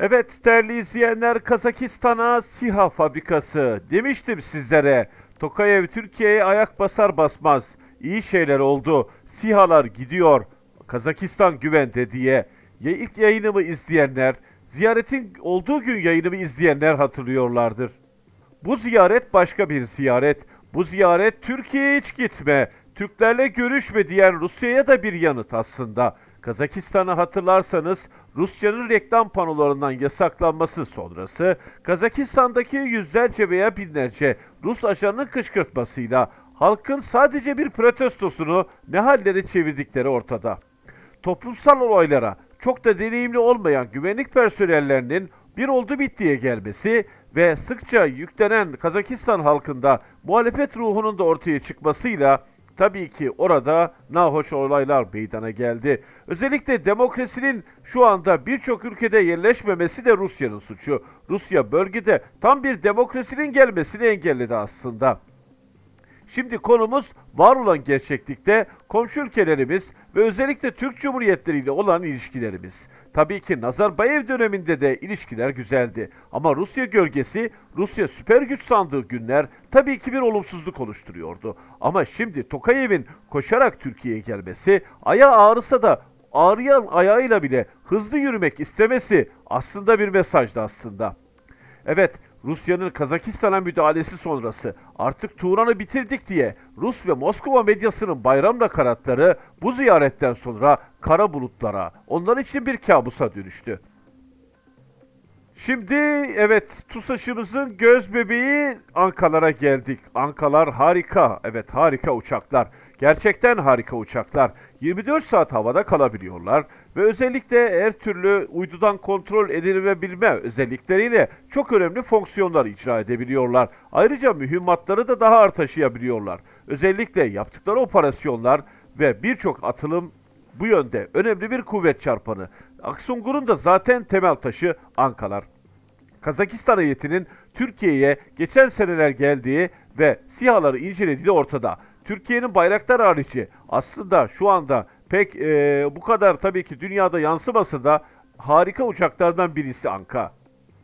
Evet değerli izleyenler, Kazakistan'a SİHA fabrikası demiştim sizlere. Tokayev Türkiye'ye ayak basar basmaz iyi şeyler oldu. SİHA'lar gidiyor. Kazakistan güvende diye. Ya ilk yayınımı izleyenler, ziyaretin olduğu gün yayınımı izleyenler hatırlıyorlardır. Bu ziyaret başka bir ziyaret. Bu ziyaret Türkiye'ye hiç gitme, Türklerle görüşme diyen Rusya'ya da bir yanıt aslında. Kazakistan'ı hatırlarsanız Rusya'nın reklam panolarından yasaklanması sonrası Kazakistan'daki yüzlerce veya binlerce Rus ajanının kışkırtmasıyla halkın sadece bir protestosunu ne hallere çevirdikleri ortada. Toplumsal olaylara çok da deneyimli olmayan güvenlik personellerinin bir oldu bittiye gelmesi ve sıkça yüklenen Kazakistan halkında muhalefet ruhunun da ortaya çıkmasıyla tabii ki orada nahoş olaylar meydana geldi. Özellikle demokrasinin şu anda birçok ülkede yerleşmemesi de Rusya'nın suçu. Rusya bölgede tam bir demokrasinin gelmesini engelledi aslında. Şimdi konumuz var olan gerçeklikte komşu ülkelerimiz ve özellikle Türk Cumhuriyetleri ile olan ilişkilerimiz. Tabii ki Nazarbayev döneminde de ilişkiler güzeldi. Ama Rusya gölgesi, Rusya süper güç sandığı günler tabii ki bir olumsuzluk oluşturuyordu. Ama şimdi Tokayev'in koşarak Türkiye'ye gelmesi, ayağı ağrısa da ağrıyan ayağıyla bile hızlı yürümek istemesi aslında bir mesajdı aslında. Evet, Rusya'nın Kazakistan'a müdahalesi sonrası artık Turan'ı bitirdik diye Rus ve Moskova medyasının bayram nakaratları bu ziyaretten sonra kara bulutlara, onlar için bir kabusa dönüştü. Şimdi evet TUSAŞ'ımızın göz bebeği Ankalara geldik. Ankalar harika. Evet harika uçaklar. Gerçekten harika uçaklar. 24 saat havada kalabiliyorlar ve özellikle her türlü uydudan kontrol edilebilme özellikleriyle çok önemli fonksiyonlar icra edebiliyorlar. Ayrıca mühimmatları da daha ağır taşıyabiliyorlar. Özellikle yaptıkları operasyonlar ve birçok atılım bu yönde önemli bir kuvvet çarpanı. Aksungur'un da zaten temel taşı Ankalar. Kazakistan heyetinin Türkiye'ye geçen seneler geldiği ve SİHA'ları incelediği ortada. Türkiye'nin Bayraktar harici aslında şu anda pek bu kadar tabii ki dünyada yansımasa da harika uçaklardan birisi Anka.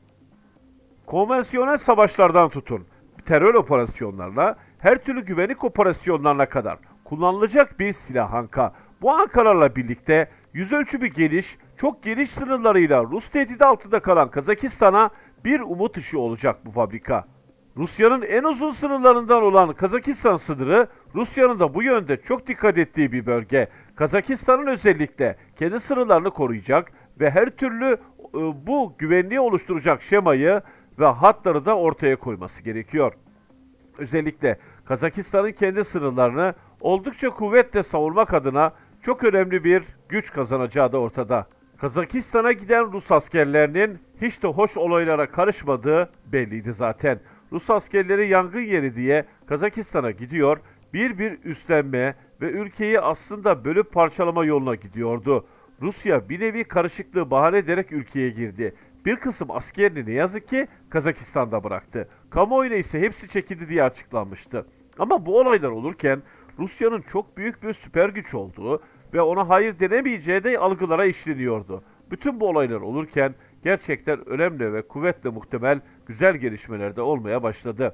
Konvansiyonel savaşlardan tutun, terör operasyonlarına, her türlü güvenlik operasyonlarına kadar kullanılacak bir silah Anka. Bu Ankalarla birlikte yüz ölçümü geniş, çok geniş sınırlarıyla Rus tehdidi altında kalan Kazakistan'a bir umut ışığı olacak bu fabrika. Rusya'nın en uzun sınırlarından olan Kazakistan sınırı, Rusya'nın da bu yönde çok dikkat ettiği bir bölge. Kazakistan'ın özellikle kendi sınırlarını koruyacak ve her türlü bu güvenliği oluşturacak şemayı ve hatları da ortaya koyması gerekiyor. Özellikle Kazakistan'ın kendi sınırlarını oldukça kuvvetle savunmak adına çok önemli bir güç kazanacağı da ortada. Kazakistan'a giden Rus askerlerinin hiç de hoş olaylara karışmadığı belliydi zaten. Rus askerleri yangın yeri diye Kazakistan'a gidiyor, bir üstlenme ve ülkeyi aslında bölüp parçalama yoluna gidiyordu. Rusya bir nevi karışıklığı bahane ederek ülkeye girdi. Bir kısım askerini ne yazık ki Kazakistan'da bıraktı. Kamuoyuna ise hepsi çekildi diye açıklanmıştı. Ama bu olaylar olurken Rusya'nın çok büyük bir süper güç olduğu ve ona hayır denemeyeceği de algılara işleniyordu. Bütün bu olaylar olurken gerçekten önemli ve kuvvetle muhtemel güzel gelişmeler de olmaya başladı.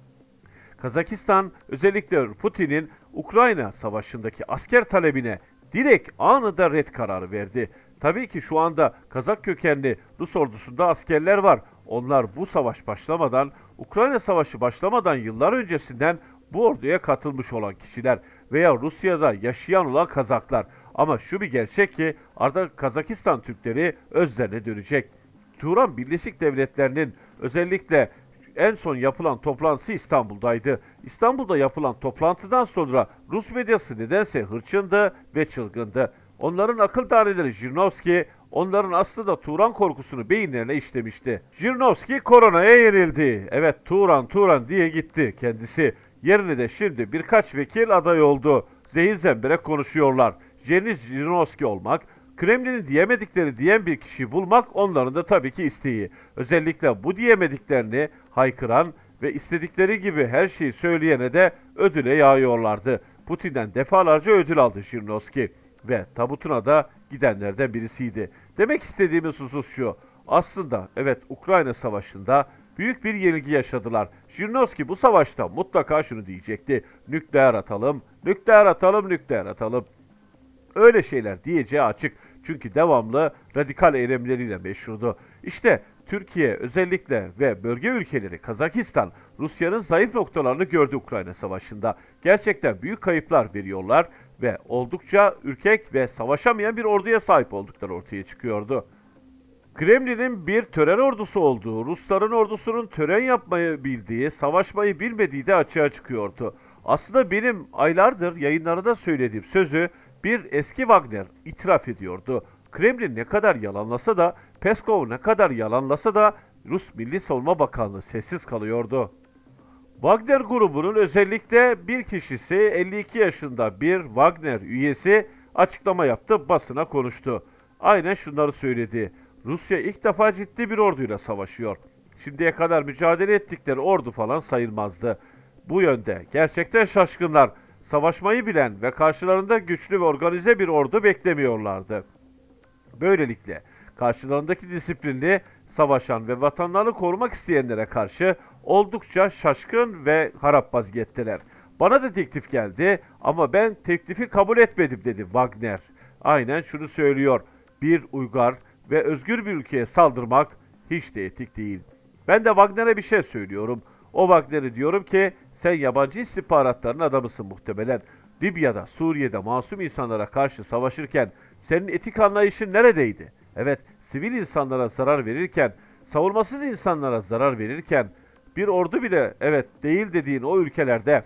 Kazakistan özellikle Putin'in Ukrayna savaşındaki asker talebine direkt anında red kararı verdi. Tabii ki şu anda Kazak kökenli Rus ordusunda askerler var. Onlar bu savaş başlamadan, Ukrayna savaşı başlamadan yıllar öncesinden bu orduya katılmış olan kişiler veya Rusya'da yaşayan olan Kazaklar. Ama şu bir gerçek ki artık Kazakistan Türkleri özlerine dönecek. Turan Birleşik Devletleri'nin özellikle en son yapılan toplantısı İstanbul'daydı. İstanbul'da yapılan toplantıdan sonra Rus medyası nedense hırçındı ve çılgındı. Onların akıl daneleri Jirinovski, onların aslında Turan korkusunu beyinlerine işlemişti. Jirinovski koronaya yenildi. Evet Turan diye gitti kendisi. Yerine de şimdi birkaç vekil aday oldu. Zehir zemberek konuşuyorlar. Deniz Jirinovski olmak, Kremlin'in diyemedikleri diyen bir kişiyi bulmak onların da tabii ki isteği. Özellikle bu diyemediklerini haykıran ve istedikleri gibi her şeyi söyleyene de ödüle yağıyorlardı. Putin'den defalarca ödül aldı Jirinovski ve tabutuna da gidenlerden birisiydi. Demek istediğimiz husus şu. Aslında evet Ukrayna Savaşı'nda büyük bir yenilgi yaşadılar. Jirinovski bu savaşta mutlaka şunu diyecekti. Nükleer atalım, nükleer atalım, nükleer atalım. Öyle şeyler diyeceği açık. Çünkü devamlı radikal eylemleriyle meşhurdu. İşte Türkiye özellikle ve bölge ülkeleri Kazakistan, Rusya'nın zayıf noktalarını gördü Ukrayna Savaşı'nda. Gerçekten büyük kayıplar veriyorlar ve oldukça ürkek ve savaşamayan bir orduya sahip oldukları ortaya çıkıyordu. Kremlin'in bir tören ordusu olduğu, Rusların ordusunun tören yapmayı bildiği, savaşmayı bilmediği de açığa çıkıyordu. Aslında benim aylardır yayınlarında söylediğim sözü bir eski Wagner itiraf ediyordu. Kremlin ne kadar yalanlasa da, Peskov ne kadar yalanlasa da Rus Milli Savunma Bakanlığı sessiz kalıyordu. Wagner grubunun özellikle bir kişisi 52 yaşında bir Wagner üyesi açıklama yaptı, basına konuştu. Aynen şunları söyledi. Rusya ilk defa ciddi bir orduyla savaşıyor. Şimdiye kadar mücadele ettikleri ordu falan sayılmazdı. Bu yönde gerçekten şaşkınlar. Savaşmayı bilen ve karşılarında güçlü ve organize bir ordu beklemiyorlardı. Böylelikle karşılarındaki disiplinli, savaşan ve vatanlarını korumak isteyenlere karşı oldukça şaşkın ve harap vaziyetteler. Bana da teklif geldi ama ben teklifi kabul etmedim dedi Wagner. Aynen şunu söylüyor. Bir uygar ve özgür bir ülkeye saldırmak hiç de etik değil. Ben de Wagner'e bir şey söylüyorum. O Wagner'e diyorum ki sen yabancı istihbaratların adamısın muhtemelen. Libya'da, Suriye'de masum insanlara karşı savaşırken senin etik anlayışın neredeydi? Evet, sivil insanlara zarar verirken, savunmasız insanlara zarar verirken, bir ordu bile evet değil dediğin o ülkelerde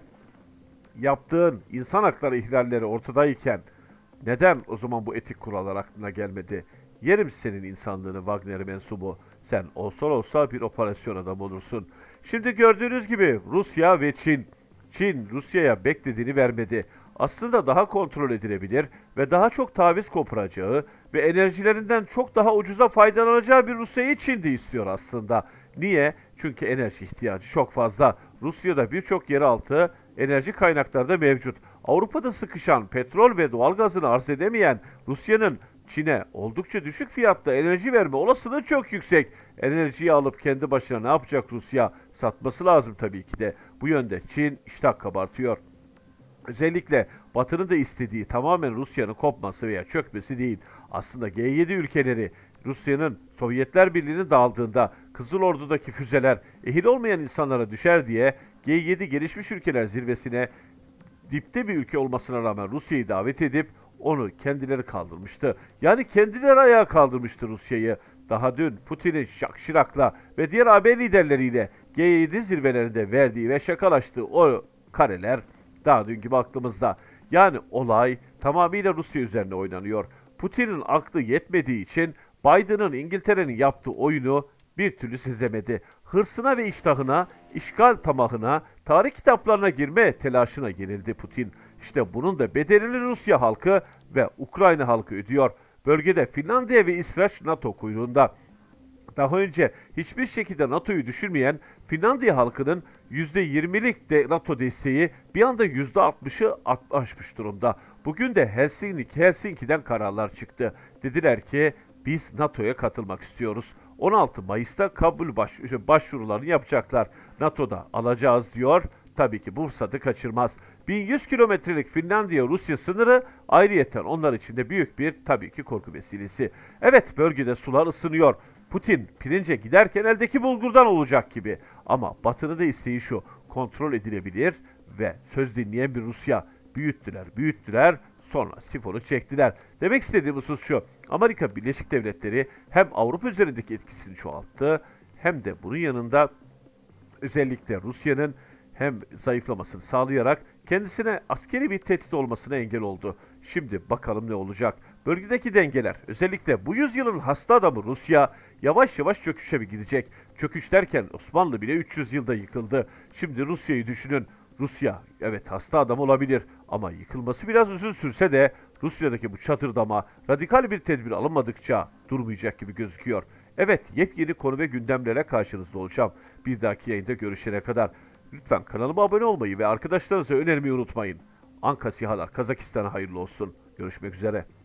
yaptığın insan hakları ihlalleri ortadayken neden o zaman bu etik kurallar aklına gelmedi? Yerim senin insanlığını Wagner mensubu. Sen olsa bir operasyon adamı olursun. Şimdi gördüğünüz gibi Rusya ve Çin. Çin Rusya'ya beklediğini vermedi. Aslında daha kontrol edilebilir ve daha çok taviz koparacağı ve enerjilerinden çok daha ucuza faydalanacağı bir Rusya'yı Çin de istiyor aslında. Niye? Çünkü enerji ihtiyacı çok fazla. Rusya'da birçok yeraltı enerji kaynakları da mevcut. Avrupa'da sıkışan petrol ve doğalgazını arz edemeyen Rusya'nın Çin'e oldukça düşük fiyatta enerji verme olasılığı çok yüksek. Enerjiyi alıp kendi başına ne yapacak Rusya? Satması lazım tabii ki de. Bu yönde Çin iştah kabartıyor. Özellikle Batı'nın da istediği tamamen Rusya'nın kopması veya çökmesi değil. Aslında G7 ülkeleri Rusya'nın Sovyetler Birliği'nin dağıldığında Kızıl Ordu'daki füzeler ehil olmayan insanlara düşer diye G7 gelişmiş ülkeler zirvesine dipte bir ülke olmasına rağmen Rusya'yı davet edip onu kendileri kaldırmıştı. Yani kendileri ayağa kaldırmıştı Rusya'yı. Daha dün Putin'in Jacques Chirac'la ve diğer AB liderleriyle G7 zirvelerinde verdiği ve şakalaştığı o kareler daha dünkü baktığımızda. Yani olay tamamıyla Rusya üzerine oynanıyor. Putin'in aklı yetmediği için Biden'ın İngiltere'nin yaptığı oyunu bir türlü sezemedi. Hırsına ve iştahına, işgal tamahına, tarih kitaplarına girme telaşına yenildi Putin. İşte bunun da bedelini Rusya halkı ve Ukrayna halkı ödüyor. Bölgede Finlandiya ve İsveç NATO kuyruğunda. Daha önce hiçbir şekilde NATO'yu düşürmeyen Finlandiya halkının %20'lik de NATO desteği bir anda %60'ı aşmış durumda. Bugün de Helsinki'den kararlar çıktı. Dediler ki biz NATO'ya katılmak istiyoruz. 16 Mayıs'ta kabul başvurularını yapacaklar. NATO'da alacağız diyor. Tabii ki bu fırsatı kaçırmaz. 1100 kilometrelik Finlandiya-Rusya sınırı ayrıyeten onlar için de büyük bir tabii ki korku vesilesi. Evet bölgede sular ısınıyor. Putin pirince giderken eldeki bulgurdan olacak gibi. Ama Batı'nın da isteği şu, kontrol edilebilir ve söz dinleyen bir Rusya. Büyüttüler, sonra sifonu çektiler. Demek istediğim husus şu, Amerika Birleşik Devletleri hem Avrupa üzerindeki etkisini çoğalttı, hem de bunun yanında özellikle Rusya'nın hem zayıflamasını sağlayarak kendisine askeri bir tehdit olmasına engel oldu. Şimdi bakalım ne olacak? Bölgedeki dengeler, özellikle bu yüzyılın hasta adamı Rusya yavaş yavaş çöküşe bir gidecek. Çöküş derken Osmanlı bile 300 yılda yıkıldı. Şimdi Rusya'yı düşünün. Rusya evet hasta adam olabilir ama yıkılması biraz uzun sürse de Rusya'daki bu çatırdama radikal bir tedbir alınmadıkça durmayacak gibi gözüküyor. Evet yepyeni konu ve gündemlere karşınızda olacağım. Bir dahaki yayında görüşene kadar lütfen kanalıma abone olmayı ve arkadaşlarınıza önermeyi unutmayın. Anka Sihalar Kazakistan'a hayırlı olsun. Görüşmek üzere.